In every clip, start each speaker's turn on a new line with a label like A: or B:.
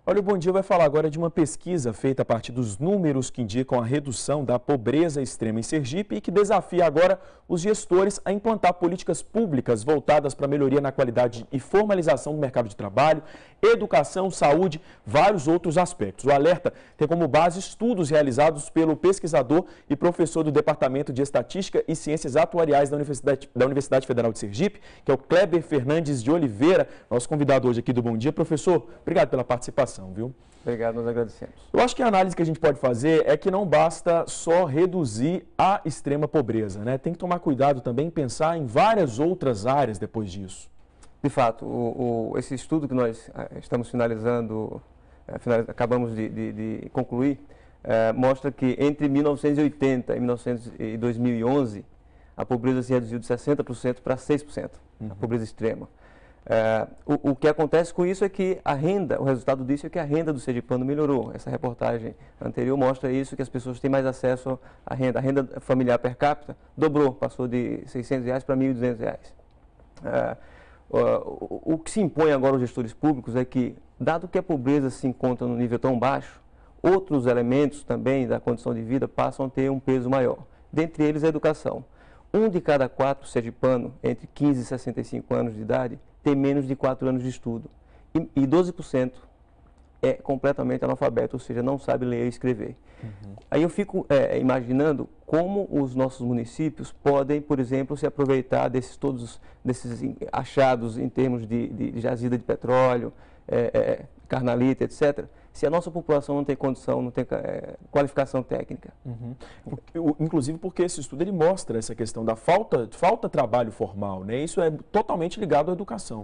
A: Olha, o Bom Dia vai falar agora de uma pesquisa feita a partir dos números que indicam a redução da pobreza extrema em Sergipe e que desafia agora os gestores a implantar políticas públicas voltadas para a melhoria na qualidade e formalização do mercado de trabalho, educação, saúde, vários outros aspectos. O alerta tem como base estudos realizados pelo pesquisador e professor do Departamento de Estatística e Ciências Atuariais da Universidade Federal de Sergipe, que é o Kleber Fernandes de Oliveira, nosso convidado hoje aqui do Bom Dia. Professor, obrigado pela participação, viu?
B: Obrigado, nós agradecemos.
A: Eu acho que a análise que a gente pode fazer é que não basta só reduzir a extrema pobreza, né? Tem que tomar cuidado também em pensar em várias outras áreas depois disso.
B: De fato, esse estudo que nós estamos finalizando, acabamos de concluir, mostra que entre 1980 e 2011, a pobreza se reduziu de 60% para 6%, a pobreza extrema. O que acontece com isso é que o resultado disso é que a renda do sergipano melhorou. Essa reportagem anterior mostra isso, que as pessoas têm mais acesso à renda. A renda familiar per capita dobrou, passou de R$600 para R$1.200. O que se impõe agora aos gestores públicos é que, dado que a pobreza se encontra num nível tão baixo, outros elementos também da condição de vida passam a ter um peso maior. Dentre eles, a educação. 1 de cada 4 sergipano entre 15 e 65 anos de idade tem menos de 4 anos de estudo. E 12% é completamente analfabeto, ou seja, não sabe ler e escrever. Aí eu fico imaginando como os nossos municípios podem, por exemplo, se aproveitar desses achados em termos de jazida de petróleo, carnalita, etc., se a nossa população não tem condição, não tem qualificação técnica.
A: Inclusive porque esse estudo ele mostra essa questão da falta de trabalho formal, né? Isso é totalmente ligado à educação.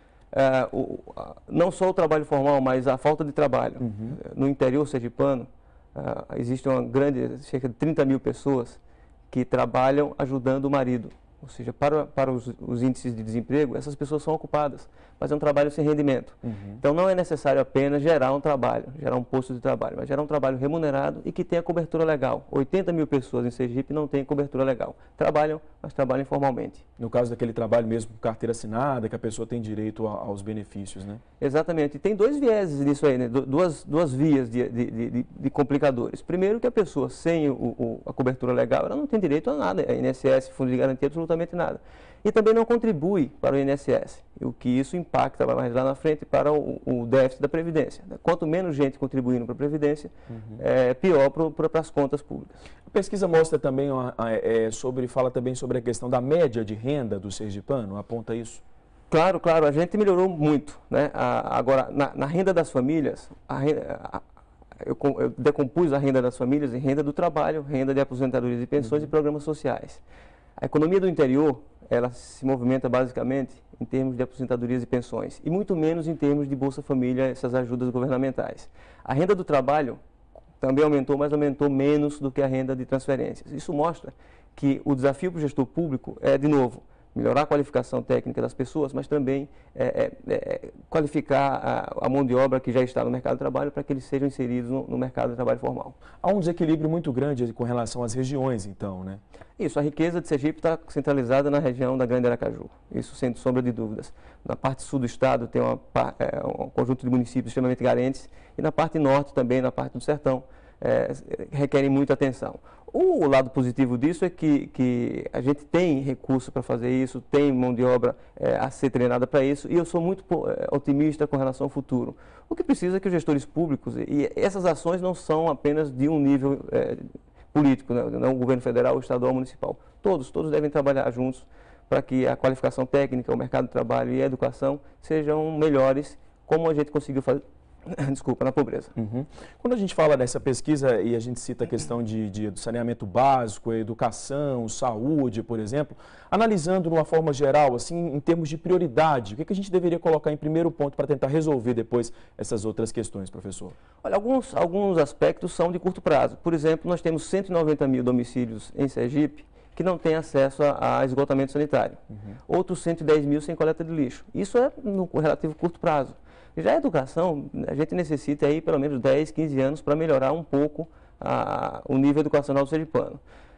B: Não só o trabalho formal, mas a falta de trabalho. No interior sergipano, existe cerca de 30 mil pessoas que trabalham ajudando o marido. Ou seja, para os índices de desemprego, essas pessoas são ocupadas, mas é um trabalho sem rendimento. Então, não é necessário apenas gerar um trabalho, gerar um posto de trabalho, mas gerar um trabalho remunerado e que tenha cobertura legal. 80 mil pessoas em Sergipe não têm cobertura legal. Trabalham, mas trabalham informalmente.
A: No caso daquele trabalho mesmo com carteira assinada, que a pessoa tem direito aos benefícios, né?
B: Exatamente. E tem dois vieses nisso aí, né? Duas vias de complicadores. Primeiro, que a pessoa sem a cobertura legal, ela não tem direito a nada. A INSS, Fundo de Garantia, absolutamente nada. E também não contribui para o INSS, o que isso impacta mais lá na frente para o déficit da Previdência. Quanto menos gente contribuindo para a Previdência, pior para as contas públicas.
A: A pesquisa mostra também, fala também sobre a questão da média de renda do sergipano, aponta isso?
B: Claro, a gente melhorou muito, né? Agora, na renda das famílias, eu decompus a renda das famílias em renda do trabalho, renda de aposentadorias e pensões e programas sociais. A economia do interior, ela se movimenta basicamente em termos de aposentadorias e pensões, e muito menos em termos de Bolsa Família, essas ajudas governamentais. A renda do trabalho também aumentou, mas aumentou menos do que a renda de transferências. Isso mostra que o desafio para o gestor público é, de novo, melhorar a qualificação técnica das pessoas, mas também qualificar a mão de obra que já está no mercado de trabalho para que eles sejam inseridos no mercado de trabalho formal.
A: Há um desequilíbrio muito grande com relação às regiões, então, né?
B: Isso, a riqueza de Sergipe está centralizada na região da Grande Aracaju, isso sem sombra de dúvidas. Na parte sul do estado tem um conjunto de municípios extremamente carentes e na parte norte também, na parte do sertão, requerem muita atenção. O lado positivo disso é que a gente tem recurso para fazer isso, tem mão de obra a ser treinada para isso, e eu sou muito otimista com relação ao futuro. O que precisa é que os gestores públicos, e essas ações não são apenas de um nível político, né? Não o governo federal, o estadual, o municipal. Todos devem trabalhar juntos para que a qualificação técnica, o mercado de trabalho e a educação sejam melhores, como a gente conseguiu fazer. Na pobreza.
A: Quando a gente fala dessa pesquisa e a gente cita a questão do saneamento básico, educação, saúde, por exemplo, analisando de uma forma geral, assim, em termos de prioridade, o que a gente deveria colocar em primeiro ponto para tentar resolver depois essas outras questões, professor?
B: Olha, alguns aspectos são de curto prazo. Por exemplo, nós temos 190 mil domicílios em Sergipe que não têm acesso a esgotamento sanitário. Outros 110 mil sem coleta de lixo. Isso é no relativo curto prazo. Já a educação, a gente necessita aí pelo menos 10, 15 anos para melhorar um pouco o nível educacional do sergipano.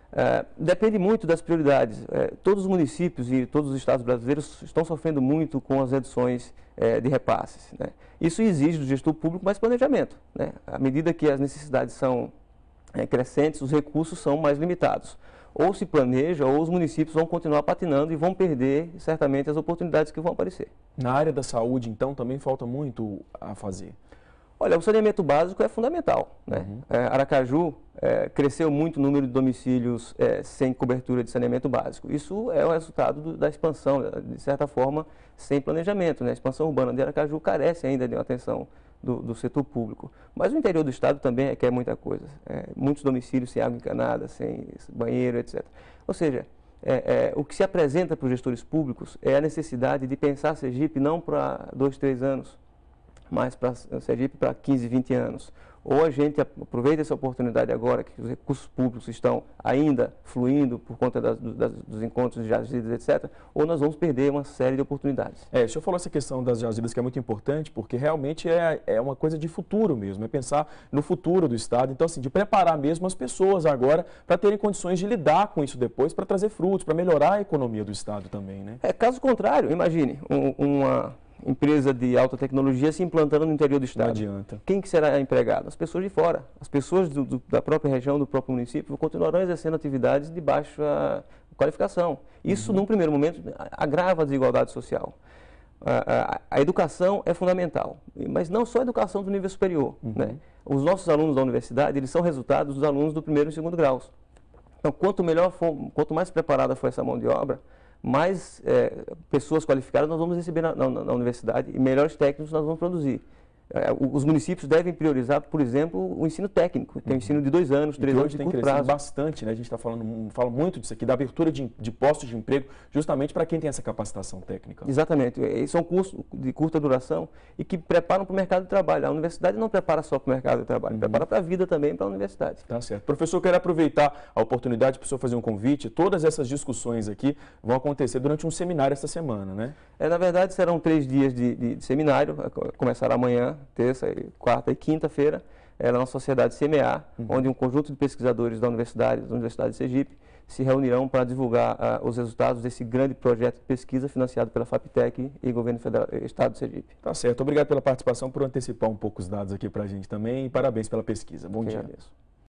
B: Depende muito das prioridades. Todos os municípios e todos os estados brasileiros estão sofrendo muito com as reduções de repasses, né? Isso exige do gestor público mais planejamento, né? À medida que as necessidades são crescentes, os recursos são mais limitados. Ou se planeja, ou os municípios vão continuar patinando e vão perder, certamente, as oportunidades que vão aparecer.
A: Na área da saúde, então, também falta muito a fazer?
B: Olha, o saneamento básico é fundamental, né? Aracaju cresceu muito o número de domicílios sem cobertura de saneamento básico. Isso é o resultado da expansão, de certa forma, sem planejamento, né? A expansão urbana de Aracaju carece ainda de uma atenção do setor público. Mas o interior do estado também requer muita coisa. Muitos domicílios sem água encanada, sem banheiro, etc. Ou seja, o que se apresenta para os gestores públicos é a necessidade de pensar Sergipe não para 2, 3 anos, mas para Sergipe para 15, 20 anos. Ou a gente aproveita essa oportunidade agora, que os recursos públicos estão ainda fluindo por conta dos encontros de jazidas, etc., ou nós vamos perder uma série de oportunidades.
A: O senhor falou essa questão das jazidas, que é muito importante, porque realmente é uma coisa de futuro mesmo, é pensar no futuro do Estado. Então, assim, de preparar mesmo as pessoas agora para terem condições de lidar com isso depois, para trazer frutos, para melhorar a economia do Estado também, né?
B: Caso contrário, imagine uma empresa de alta tecnologia se implantando no interior do estado.
A: Não adianta.
B: Quem que será empregado? As pessoas de fora. As pessoas da própria região, do próprio município, continuarão exercendo atividades de baixa qualificação. Isso, num primeiro momento, agrava a desigualdade social. A educação é fundamental, mas não só a educação do nível superior, né? Os nossos alunos da universidade, eles são resultados dos alunos do primeiro e segundo graus. Então, quanto mais preparada for essa mão de obra, mais pessoas qualificadas nós vamos receber na universidade e melhores técnicos nós vamos produzir. Os municípios devem priorizar, por exemplo, o ensino técnico, que é um ensino de 2 anos, 3 anos de curto prazo.
A: Hoje tem crescido bastante, né? A gente fala muito disso aqui, da abertura de postos de emprego, justamente para quem tem essa capacitação técnica.
B: Exatamente. E são cursos de curta duração e que preparam para o mercado de trabalho. A universidade não prepara só para o mercado de trabalho, prepara para a vida também, para a universidade.
A: Tá certo. Professor, eu quero aproveitar a oportunidade para o senhor fazer um convite. Todas essas discussões aqui vão acontecer durante um seminário esta semana, né?
B: Na verdade, serão 3 dias de seminário, começará amanhã, terça, quarta e quinta-feira, na Sociedade CMA, onde um conjunto de pesquisadores da Universidade de Sergipe se reunirão para divulgar os resultados desse grande projeto de pesquisa financiado pela FAPTEC e Governo Federal, Estado de Sergipe.
A: Tá certo. Obrigado pela participação, por antecipar um pouco os dados aqui para a gente também e parabéns pela pesquisa. Bom dia.
B: Agradeço.